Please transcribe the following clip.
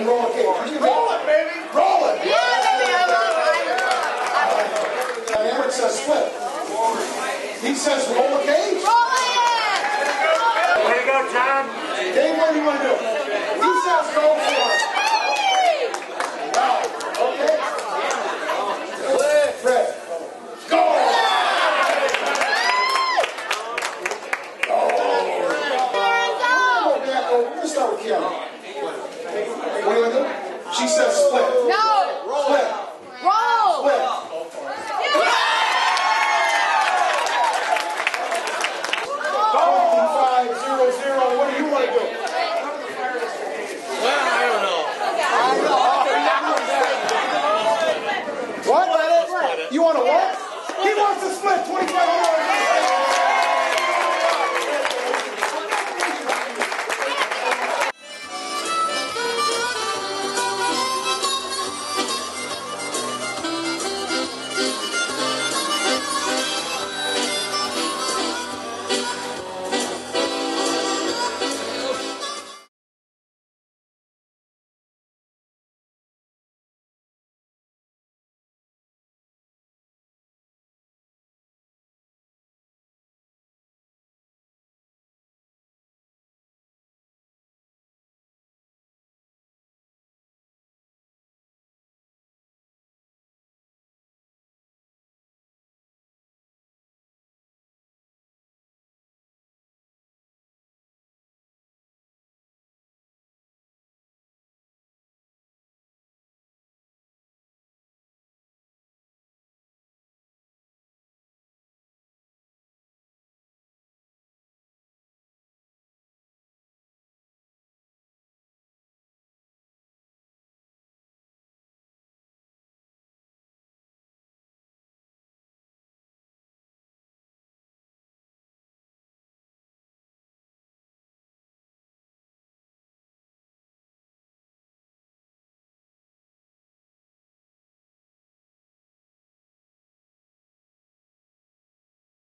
roll a cage. Roll it, baby! Roll it! Yeah, baby, I love it. Hammer says flip. He says roll a cage. Roll it! Way to go, John. Dave, what do you want to do? He says go for it.